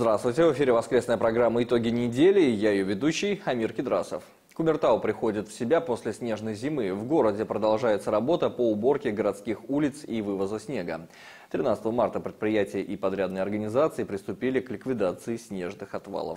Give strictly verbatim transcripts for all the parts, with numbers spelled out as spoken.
Здравствуйте, в эфире воскресная программа «Итоги недели». Я ее ведущий Амир Кедрасов. Кумертау приходит в себя после снежной зимы. В городе продолжается работа по уборке городских улиц и вывоза снега. тринадцатого марта предприятия и подрядные организации приступили к ликвидации снежных отвалов.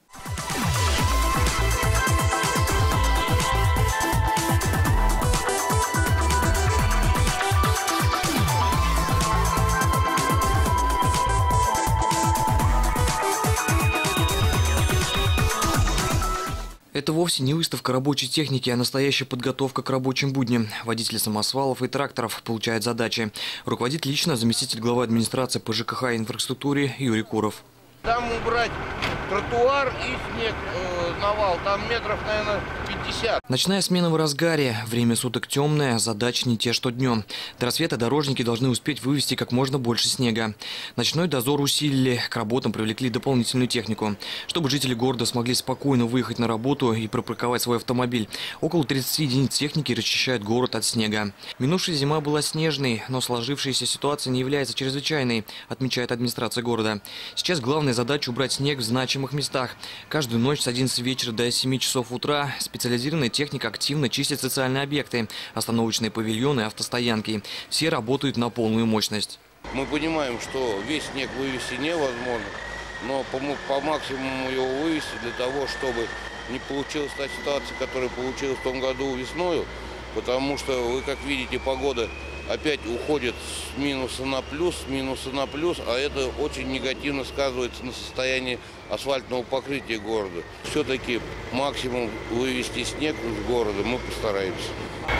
Это вовсе не выставка рабочей техники, а настоящая подготовка к рабочим будням. Водители самосвалов и тракторов получают задачи. Руководит лично заместитель главы администрации по ЖКХ и инфраструктуре Юрий Куров. Там убрать тротуар и снег, э, навал, там метров, наверное, пятьдесят. Ночная смена в разгаре. Время суток темное, задачи не те, что днем. До рассвета дорожники должны успеть вывести как можно больше снега. Ночной дозор усилили, к работам привлекли дополнительную технику. Чтобы жители города смогли спокойно выехать на работу и припарковать свой автомобиль, около тридцати единиц техники расчищают город от снега. Минувшая зима была снежной, но сложившаяся ситуация не является чрезвычайной, отмечает администрация города. Сейчас главная задача убрать снег в значимых местах. Каждую ночь с одиннадцати вечера до семи часов утра специализированная техника активно чистит социальные объекты, остановочные павильоны, автостоянки. Все работают на полную мощность. Мы понимаем, что весь снег вывести невозможно, но по, по максимуму его вывести для того, чтобы не получилась та ситуация, которая получилась в том году весною, потому что вы, как видите, погода опять уходит с минуса на плюс, с минуса на плюс, а это очень негативно сказывается на состоянии асфальтного покрытия города. Все-таки максимум вывести снег из города мы постараемся.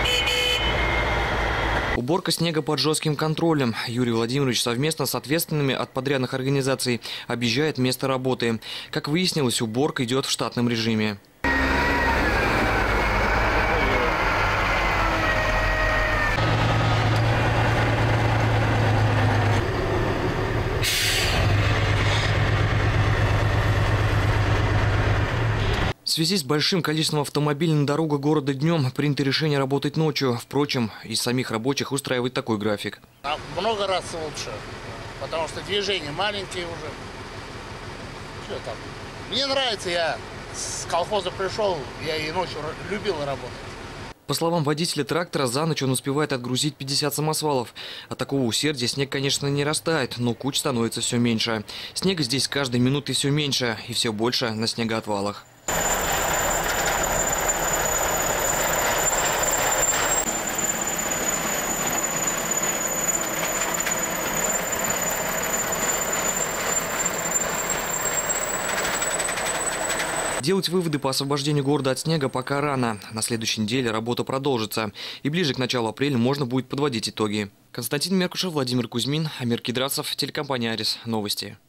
Уборка снега под жестким контролем. Юрий Владимирович совместно с ответственными от подрядных организаций объезжает место работы. Как выяснилось, уборка идет в штатном режиме. В связи с большим количеством автомобилей на дорогах города днем принято решение работать ночью. Впрочем, из самих рабочих устраивает такой график. А много раз лучше, потому что движения маленькие уже. Что там? Мне нравится, я с колхоза пришел, я и ночью любил работать. По словам водителя трактора, за ночь он успевает отгрузить пятьдесят самосвалов. От такого усердия снег, конечно, не растает, но куч становится все меньше. Снега здесь с каждой минутой все меньше и все больше на снегоотвалах. Делать выводы по освобождению города от снега пока рано. На следующей неделе работа продолжится. И ближе к началу апреля можно будет подводить итоги. Константин Меркушев, Владимир Кузьмин, Амир Кедрасов, телекомпания «Арис». Новости.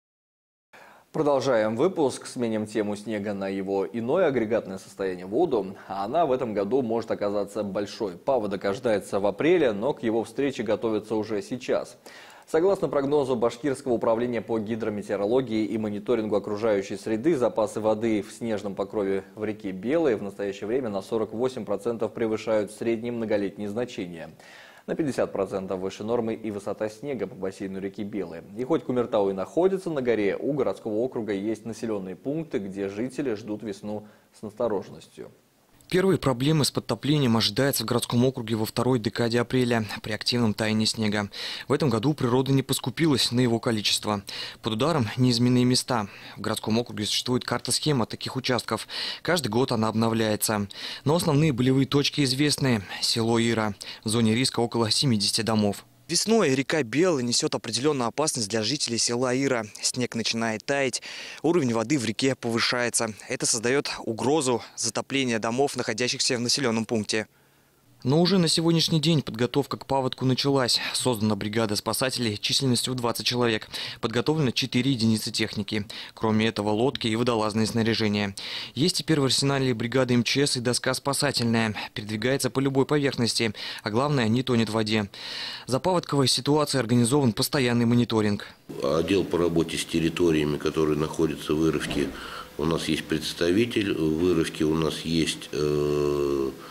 Продолжаем выпуск. Сменим тему снега на его иное агрегатное состояние — воду. А она в этом году может оказаться большой. Паводок ожидается в апреле, но к его встрече готовятся уже сейчас. Согласно прогнозу Башкирского управления по гидрометеорологии и мониторингу окружающей среды, запасы воды в снежном покрове в реке Белой в настоящее время на сорок восемь процентов превышают средние многолетние значения. На пятьдесят процентов выше нормы и высота снега по бассейну реки Белой. И хоть Кумертау и находится на горе, у городского округа есть населенные пункты, где жители ждут весну с настороженностью. Первые проблемы с подтоплением ожидаются в городском округе во второй декаде апреля при активном таянии снега. В этом году природа не поскупилась на его количество. Под ударом неизменные места. В городском округе существует карта-схема таких участков. Каждый год она обновляется. Но основные болевые точки известны. Село Ира. В зоне риска около семидесяти домов. Весной река Белая несет определенную опасность для жителей села Ира. Снег начинает таять, уровень воды в реке повышается. Это создает угрозу затопления домов, находящихся в населенном пункте. Но уже на сегодняшний день подготовка к паводку началась. Создана бригада спасателей численностью в двадцать человек. Подготовлено четыре единицы техники. Кроме этого, лодки и водолазное снаряжение. Есть теперь в арсенале бригады эм че эс и доска спасательная. Передвигается по любой поверхности, а главное, не тонет в воде. За паводковой ситуацией организован постоянный мониторинг. Отдел по работе с территориями, которые находятся в Ировке, у нас есть представитель. В Ировке у нас есть... Э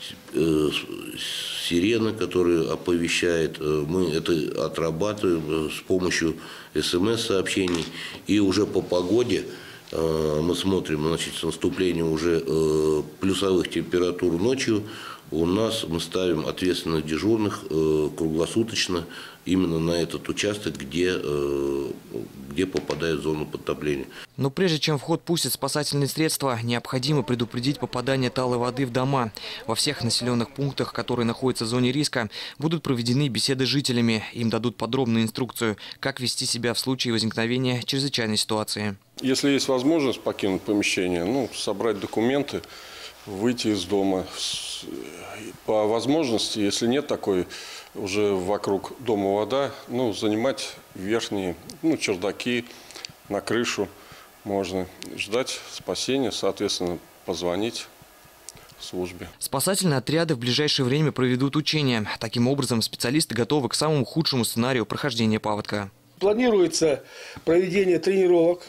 сирена, которая оповещает. Мы это отрабатываем с помощью эс эм эс-сообщений. И уже по погоде мы смотрим, значит, с наступлением уже плюсовых температур ночью. У нас мы ставим ответственных дежурных круглосуточно именно на этот участок, где, где попадает в зону подтопления. Но прежде чем в ход пустят спасательные средства, необходимо предупредить попадание талой воды в дома. Во всех населенных пунктах, которые находятся в зоне риска, будут проведены беседы с жителями. Им дадут подробную инструкцию, как вести себя в случае возникновения чрезвычайной ситуации. Если есть возможность покинуть помещение, ну, собрать документы, выйти из дома. По возможности, если нет такой, уже вокруг дома вода, ну, занимать верхние, ну, чердаки, на крышу можно. Ждать спасения, соответственно, позвонить службе. Спасательные отряды в ближайшее время проведут учения. Таким образом, специалисты готовы к самому худшему сценарию прохождения паводка. Планируется проведение тренировок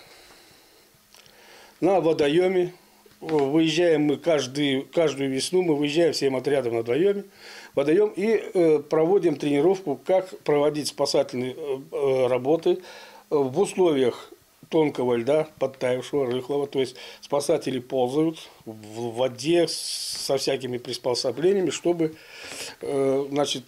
на водоеме. Выезжаем мы каждый, каждую весну, мы выезжаем всем отрядом на водоеме, водоем и э, проводим тренировку, как проводить спасательные э, работы в условиях тонкого льда, подтаявшего, рыхлого. То есть спасатели ползают в воде со всякими приспособлениями, чтобы э, значит,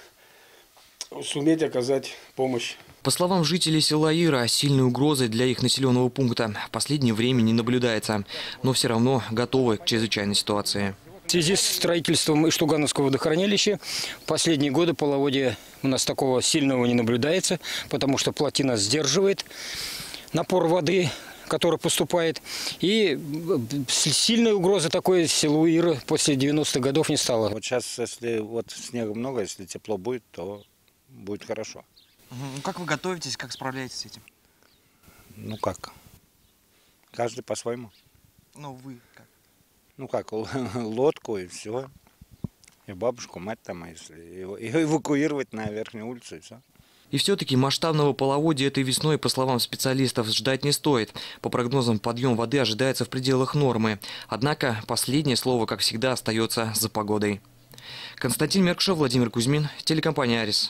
суметь оказать помощь. По словам жителей села Ира, сильной угрозы для их населенного пункта в последнее время не наблюдается, но все равно готовы к чрезвычайной ситуации. В связи с строительством Иштугановского водохранилища в последние годы половодья у нас такого сильного не наблюдается, потому что плотина сдерживает напор воды, который поступает. И сильной угрозы такой селу Ира после девяностых годов не стало. Вот сейчас, если вот снега много, если тепло будет, то будет хорошо. Как вы готовитесь, как справляетесь с этим? Ну как? Каждый по-своему. Ну вы как? Ну как, лодку и все. И бабушку, мать там, а если и эвакуировать на верхнюю улицу и все. И все-таки масштабного половодья этой весной, по словам специалистов, ждать не стоит. По прогнозам, подъем воды ожидается в пределах нормы. Однако последнее слово, как всегда, остается за погодой. Константин Меркушев, Владимир Кузьмин, телекомпания «Арис».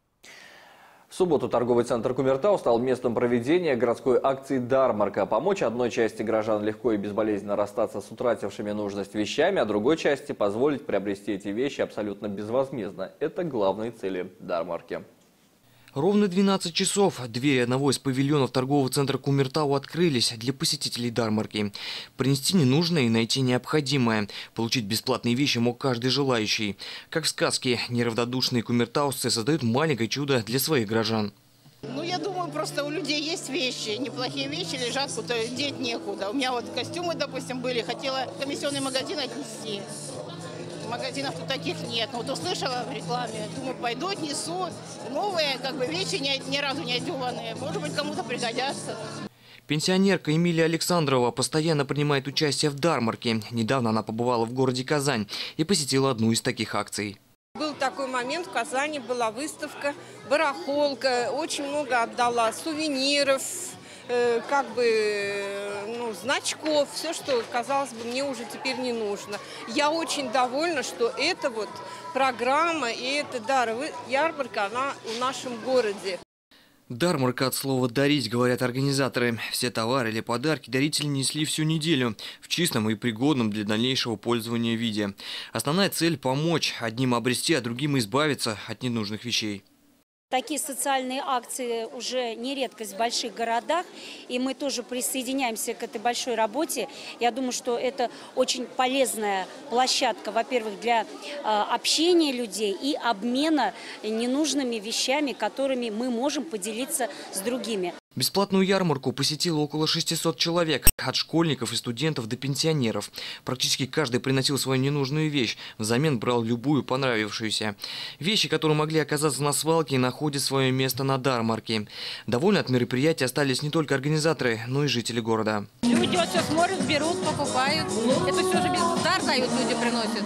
В субботу торговый центр Кумертау стал местом проведения городской акции «Дармарка». Помочь одной части горожан легко и безболезненно расстаться с утратившими нужность вещами, а другой части позволить приобрести эти вещи абсолютно безвозмездно. Это главные цели «Дармарки». Ровно двенадцать часов двери одного из павильонов торгового центра Кумертау открылись для посетителей Дармарки. Принести ненужное и найти необходимое. Получить бесплатные вещи мог каждый желающий. Как в сказке, неравнодушные кумертаусцы создают маленькое чудо для своих горожан. Ну, я думаю, просто у людей есть вещи, неплохие вещи лежат, куда деть некуда. У меня вот костюмы, допустим, были, хотела в комиссионный магазин отнести. Магазинов тут таких нет. Но вот услышала в рекламе, думаю, пойду отнесу. Новые, как бы, вещи ни, ни разу не одеванные. Может быть, кому-то пригодятся. Пенсионерка Эмилия Александрова постоянно принимает участие в Дармарке. Недавно она побывала в городе Казань и посетила одну из таких акций. Был такой момент, в Казани была выставка, барахолка, очень много отдала сувениров, э, как бы, ну, значков, все, что, казалось бы, мне уже теперь не нужно. Я очень довольна, что эта вот программа и эта даровая ярмарка, она в нашем городе. Дармарка от слова «дарить», говорят организаторы. Все товары или подарки дарители несли всю неделю в чистом и пригодном для дальнейшего пользования виде. Основная цель – помочь одним обрести, а другим избавиться от ненужных вещей. Такие социальные акции уже не редкость в больших городах, и мы тоже присоединяемся к этой большой работе. Я думаю, что это очень полезная площадка, во-первых, для э, общения людей и обмена ненужными вещами, которыми мы можем поделиться с другими. Бесплатную ярмарку посетило около шестисот человек, от школьников и студентов до пенсионеров. Практически каждый приносил свою ненужную вещь, взамен брал любую понравившуюся. Вещи, которые могли оказаться на свалке, находят свое место на Дармарке. Довольны от мероприятия остались не только организаторы, но и жители города. Люди вот все смотрят, берут, покупают. Это все же без дар дают, люди приносят.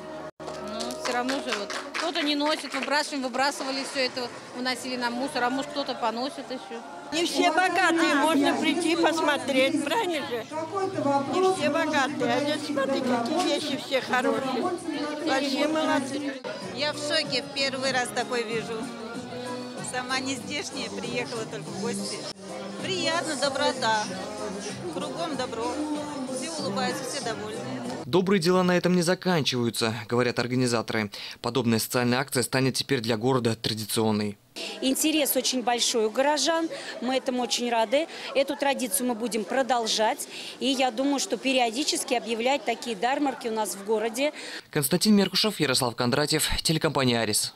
Но все равно же вот кто-то не носит, выбрасываем, выбрасывали все это, выносили на мусор, а может кто-то поносит еще. Не все богатые, можно прийти посмотреть, правильно же? Не все богатые, а здесь смотри, какие вещи все хорошие. Вообще молодцы. Я в шоке, в первый раз такой вижу. Сама не здешняя, приехала только в гости. Приятно, доброта. Кругом добро. Все улыбаются, все довольны. Добрые дела на этом не заканчиваются, говорят организаторы. Подобная социальная акция станет теперь для города традиционной. Интерес очень большой у горожан, мы этому очень рады. Эту традицию мы будем продолжать. И я думаю, что периодически объявлять такие ярмарки у нас в городе. Константин Меркушев, Ярослав Кондратьев, телекомпания «Арис».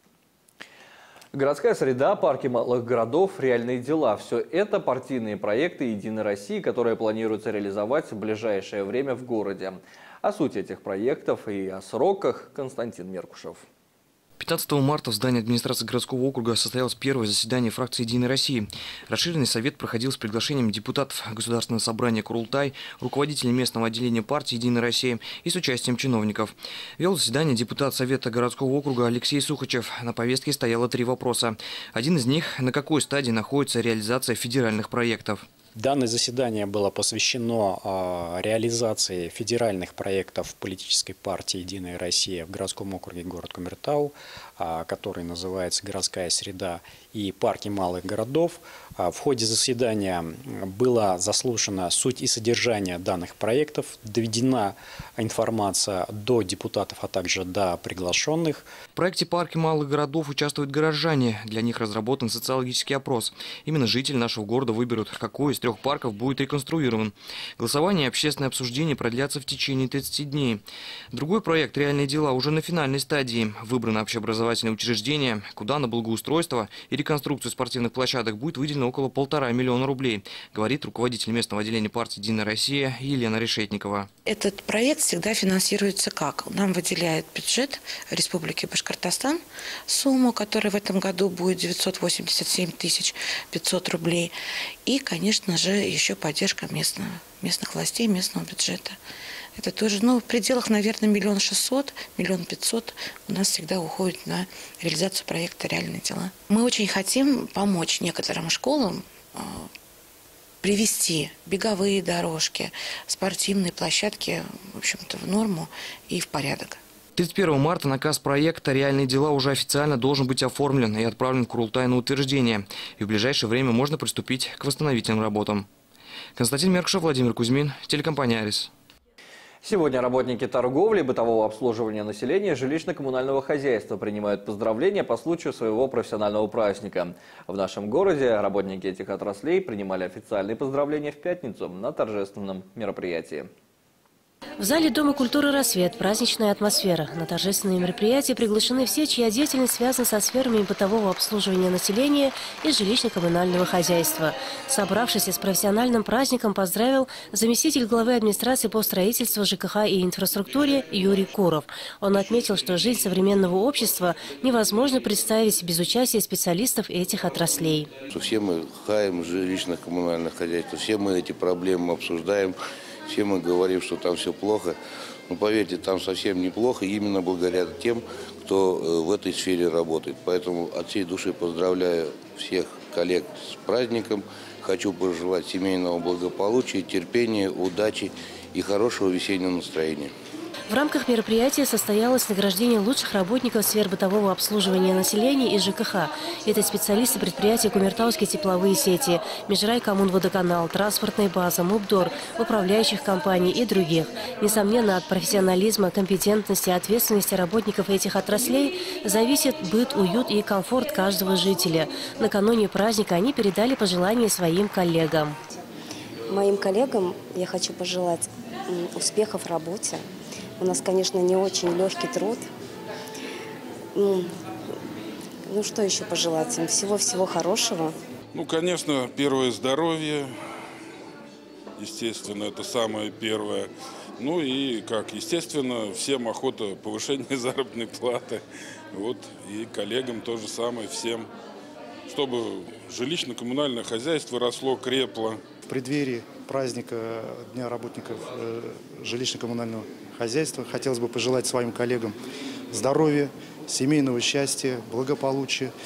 Городская среда, парки малых городов, реальные дела – все это партийные проекты «Единой России», которые планируется реализовать в ближайшее время в городе. О сути этих проектов и о сроках Константин Меркушев. пятнадцатого марта в здании администрации городского округа состоялось первое заседание фракции «Единой России». Расширенный совет проходил с приглашением депутатов Государственного собрания Курултай, руководителей местного отделения партии «Единая Россия» и с участием чиновников. Вел заседание депутат Совета городского округа Алексей Сухачев. На повестке стояло три вопроса. Один из них – на какой стадии находится реализация федеральных проектов. Данное заседание было посвящено э, реализации федеральных проектов политической партии «Единая Россия» в городском округе город Кумертау, э, который называется «Городская среда» и парки малых городов. Э, в ходе заседания была заслушана суть и содержание данных проектов, доведена информация до депутатов, а также до приглашенных. В проекте «Парки малых городов» участвуют горожане. Для них разработан социологический опрос. Именно жители нашего города выберут, какой из трех парков будет реконструирован. Голосование и общественное обсуждение продлятся в течение тридцати дней. Другой проект «Реальные дела» уже на финальной стадии. Выбрано общеобразовательное учреждение, куда на благоустройство и реконструкцию спортивных площадок будет выделено около полтора миллиона рублей, говорит руководитель местного отделения партии «Единая Россия» Елена Решетникова. Этот проект всегда финансируется как? Нам выделяет бюджет Республики Башкортостан сумму, которая в этом году будет девятьсот восемьдесят семь тысяч пятьсот рублей. И, конечно же, еще поддержка местного, местных властей, местного бюджета. Это тоже, ну, в пределах, наверное, миллион шестьсот, миллион пятьсот у нас всегда уходит на реализацию проекта «Реальные дела». Мы очень хотим помочь некоторым школам привести беговые дорожки, спортивные площадки, в общем-то, в норму и в порядок. тридцать первого марта наказ проекта «Реальные дела» уже официально должен быть оформлен и отправлен в Курултай на утверждение. И в ближайшее время можно приступить к восстановительным работам. Константин Меркушев, Владимир Кузьмин, телекомпания «Арис». Сегодня работники торговли, бытового обслуживания населения, жилищно-коммунального хозяйства принимают поздравления по случаю своего профессионального праздника. В нашем городе работники этих отраслей принимали официальные поздравления в пятницу на торжественном мероприятии. В зале Дома культуры «Рассвет» праздничная атмосфера. На торжественные мероприятия приглашены все, чья деятельность связана со сферами бытового обслуживания населения и жилищно-коммунального хозяйства. Собравшись с профессиональным праздником, поздравил заместитель главы администрации по строительству, ЖКХ и инфраструктуре Юрий Куров. Он отметил, что жизнь современного общества невозможно представить без участия специалистов этих отраслей. Все мы хаем жилищно-коммунальных хозяйств, все мы эти проблемы обсуждаем. Все мы говорим, что там все плохо, но поверьте, там совсем неплохо, именно благодаря тем, кто в этой сфере работает. Поэтому от всей души поздравляю всех коллег с праздником. Хочу пожелать семейного благополучия, терпения, удачи и хорошего весеннего настроения. В рамках мероприятия состоялось награждение лучших работников сфер бытового обслуживания населения и ЖКХ. Это специалисты предприятия «Кумертауские тепловые сети», «Межрайкоммунводоканал», «Транспортная база», «МУПДОР», управляющих компаний и других. Несомненно, от профессионализма, компетентности, ответственности работников этих отраслей зависит быт, уют и комфорт каждого жителя. Накануне праздника они передали пожелания своим коллегам. Моим коллегам я хочу пожелать успехов в работе. У нас, конечно, не очень легкий труд. Ну, ну что еще пожелать им? Всего-всего хорошего. Ну, конечно, первое здоровье. Естественно, это самое первое. Ну и, как естественно, всем охота повышения заработной платы. Вот, и коллегам то же самое, всем. Чтобы жилищно-коммунальное хозяйство росло, крепло. В преддверии праздника Дня работников жилищно-коммунального хозяйства хотелось бы пожелать своим коллегам здоровья, семейного счастья, благополучия,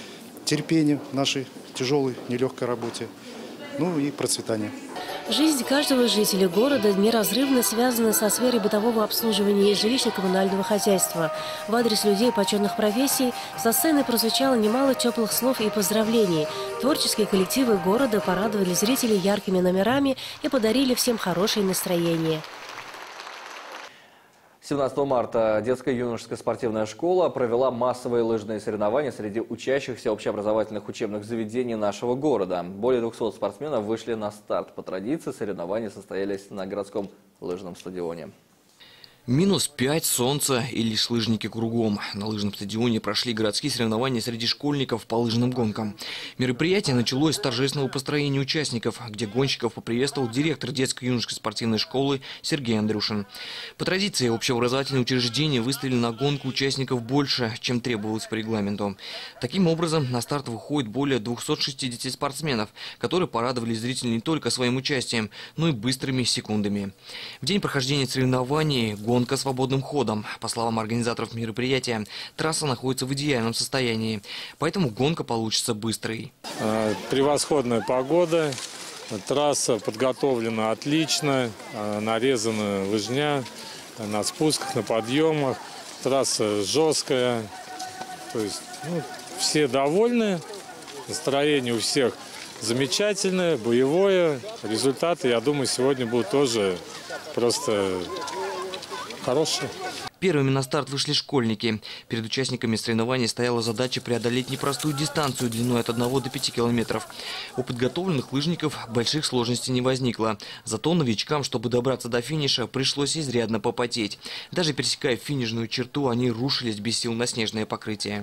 терпения в нашей тяжелой, нелегкой работе, ну и процветания. Жизнь каждого жителя города неразрывно связана со сферой бытового обслуживания и жилищно-коммунального хозяйства. В адрес людей почетных профессий со сцены прозвучало немало теплых слов и поздравлений. Творческие коллективы города порадовали зрителей яркими номерами и подарили всем хорошее настроение. семнадцатого марта детская юношеская спортивная школа провела массовые лыжные соревнования среди учащихся общеобразовательных учебных заведений нашего города. Более двухсот спортсменов вышли на старт. По традиции соревнования состоялись на городском лыжном стадионе. Минус пять, солнце и лишь лыжники кругом. На лыжном стадионе прошли городские соревнования среди школьников по лыжным гонкам. Мероприятие началось с торжественного построения участников, где гонщиков поприветствовал директор детской юношеской спортивной школы Сергей Андрюшин. По традиции, общеобразовательные учреждения выставили на гонку участников больше, чем требовалось по регламенту. Таким образом, на старт выходит более двухсот шестидесяти спортсменов, которые порадовали зрителей не только своим участием, но и быстрыми секундами. В день прохождения соревнований гонка Гонка свободным ходом. По словам организаторов мероприятия, трасса находится в идеальном состоянии, поэтому гонка получится быстрой. Превосходная погода, трасса подготовлена отлично, нарезана лыжня на спусках, на подъемах, трасса жесткая, то есть ну, все довольны, настроение у всех замечательное, боевое, результаты, я думаю, сегодня будут тоже просто хорошие. Первыми на старт вышли школьники. Перед участниками соревнований стояла задача преодолеть непростую дистанцию длиной от одного до пяти километров. У подготовленных лыжников больших сложностей не возникло. Зато новичкам, чтобы добраться до финиша, пришлось изрядно попотеть. Даже пересекая финишную черту, они рушились без сил на снежное покрытие.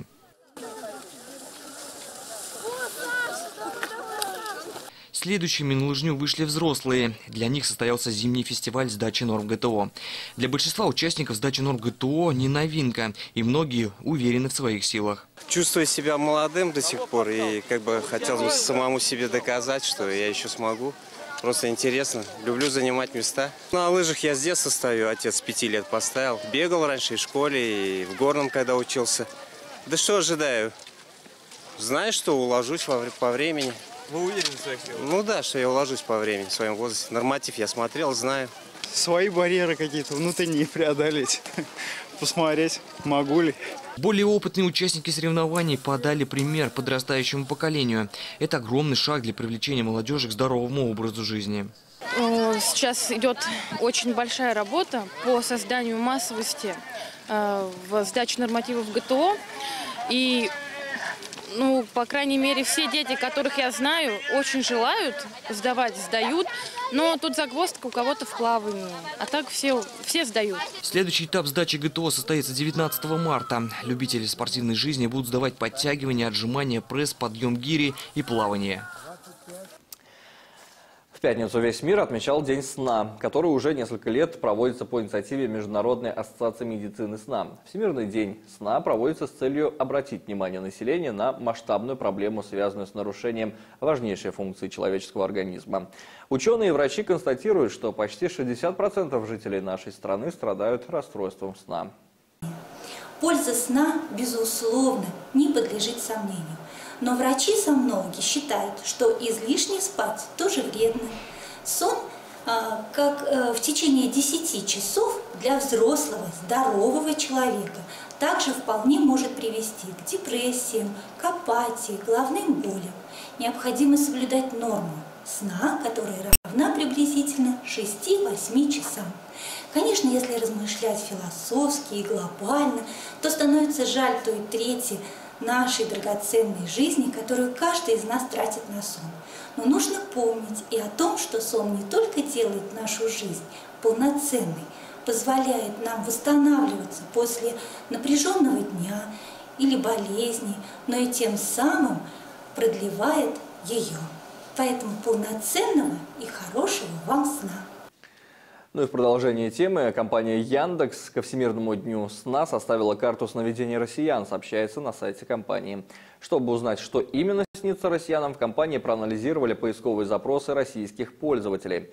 Следующими на лыжню вышли взрослые. Для них состоялся зимний фестиваль сдачи норм ГТО. Для большинства участников сдача норм ГТО не новинка, и многие уверены в своих силах. Чувствую себя молодым до сих пор, и как бы хотел бы самому себе доказать, что я еще смогу. Просто интересно. Люблю занимать места. На лыжах я с детства стою, отец с пяти лет поставил. Бегал раньше и в школе, и в горном, когда учился. Да что ожидаю? Знаю, что уложусь по времени. Вы уверены в своих силах? Ну да, что я уложусь по времени в своем возрасте. Норматив я смотрел, знаю. Свои барьеры какие-то внутренние преодолеть. Посмотреть, могу ли. Более опытные участники соревнований подали пример подрастающему поколению. Это огромный шаг для привлечения молодежи к здоровому образу жизни. Сейчас идет очень большая работа по созданию массовости в сдаче нормативов ГТО. И Ну, по крайней мере, все дети, которых я знаю, очень желают сдавать, сдают. Но тут загвоздка у кого-то в плавании. А так все, все сдают. Следующий этап сдачи ГТО состоится девятнадцатого марта. Любители спортивной жизни будут сдавать подтягивания, отжимания, пресс, подъем гири и плавание. В пятницу весь мир отмечал День сна, который уже несколько лет проводится по инициативе Международной ассоциации медицины сна. Всемирный день сна проводится с целью обратить внимание населения на масштабную проблему, связанную с нарушением важнейшей функции человеческого организма. Ученые и врачи констатируют, что почти шестьдесят процентов жителей нашей страны страдают расстройством сна. Польза сна, безусловно, не подлежит сомнению. Но врачи-сомнологи считают, что излишне спать тоже вредно. Сон, как в течение десяти часов для взрослого, здорового человека, также вполне может привести к депрессиям, к апатии, головным болям. Необходимо соблюдать норму сна, которая равна приблизительно шести-восьми часам. Конечно, если размышлять философски и глобально, то становится жаль той трети нашей драгоценной жизни, которую каждый из нас тратит на сон. Но нужно помнить и о том, что сон не только делает нашу жизнь полноценной, позволяет нам восстанавливаться после напряженного дня или болезни, но и тем самым продлевает ее. Поэтому полноценного и хорошего вам сна. Ну и в продолжение темы компания Яндекс ко Всемирному дню сна составила карту сновидений россиян, сообщается на сайте компании. Чтобы узнать, что именно снится россиянам, в компании проанализировали поисковые запросы российских пользователей. В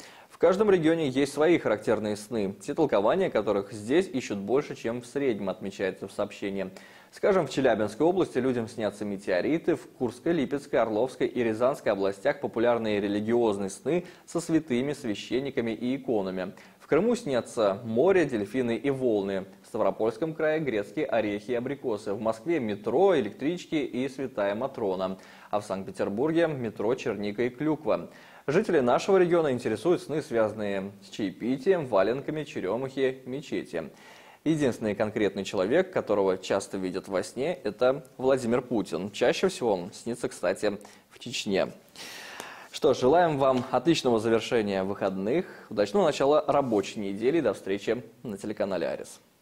каждом регионе есть свои характерные сны, те толкования которых здесь ищут больше, чем в среднем, отмечается в сообщении. Скажем, в Челябинской области людям снятся метеориты, в Курской, Липецкой, Орловской и Рязанской областях популярные религиозные сны со святыми, священниками и иконами. В Крыму снятся море, дельфины и волны. В Ставропольском крае грецкие орехи и абрикосы. В Москве метро, электрички и святая Матрона. А в Санкт-Петербурге метро, черника и клюква. Жители нашего региона интересуют сны, связанные с чаепитием, валенками, черемухи, мечети. Единственный конкретный человек, которого часто видят во сне, это Владимир Путин. Чаще всего он снится, кстати, в Чечне. Что ж, желаем вам отличного завершения выходных, удачного начала рабочей недели. До встречи на телеканале Арис.